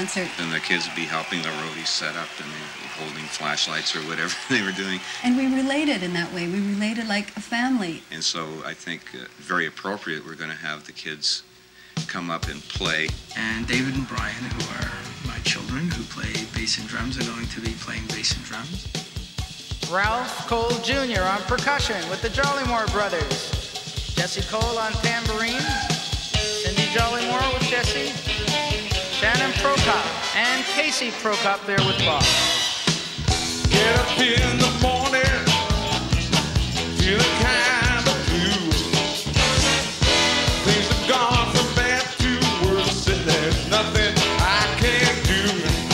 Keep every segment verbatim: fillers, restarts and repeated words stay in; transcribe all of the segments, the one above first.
concert. And the kids would be helping the roadies set up and they were holding flashlights or whatever they were doing. And we related in that way. We related like a family. And so I think uh, very appropriate, we're going to have the kids come up and play. And David and Brian, who are my children, who play bass and drums, are going to be playing bass and drums. Ralph Cole Junior on percussion with the Jollymore brothers. Jesse Cole on tambourine. Cindy Jollymore with Jesse. Shannon Prokop and Casey Prokop there with Bob. Get up in the morning, feeling kind of blue. Things have gone from bad to worse, and there's nothing I can do.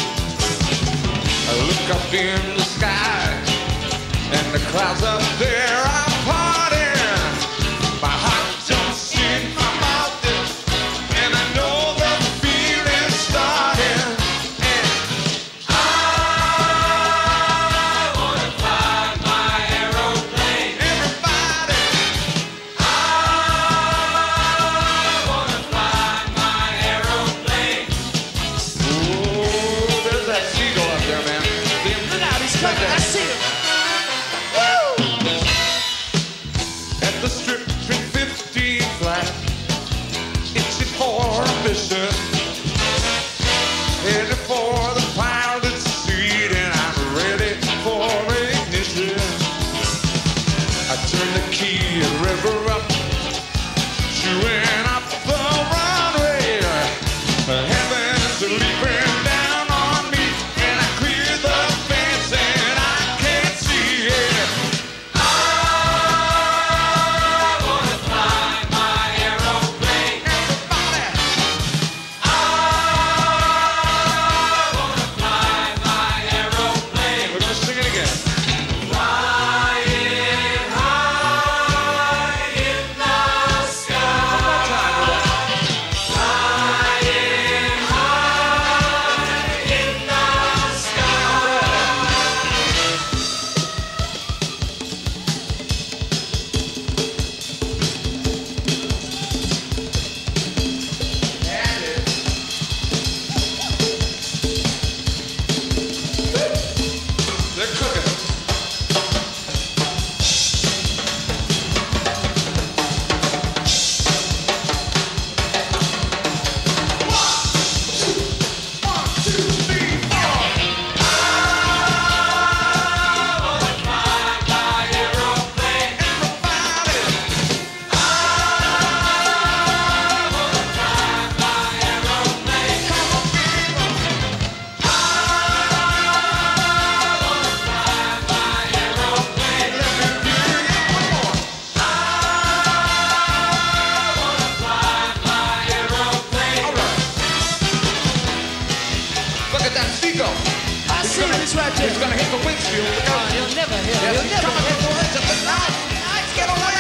I look up in the sky, and the clouds up there are parting. My heart jumps in my mouth, and I know the feeling's starting. And I wanna fly my aeroplane. Everybody, I wanna fly my aeroplane. Oh, there's that seagull up there, man. Look out, he's coming. I see him. At the strip in fifteen flat, it's for a mission, headed for the pilot's seat, and I'm ready for ignition. I turn the key and rev her up, chewing up the runway. Heaven's leaping down on me, and I clear the fence, and I can't see it. He's gonna hit the windshield. Oh, he'll never hit it. Yes, He'll he's never coming hit for it. it. Nice, nice, get away.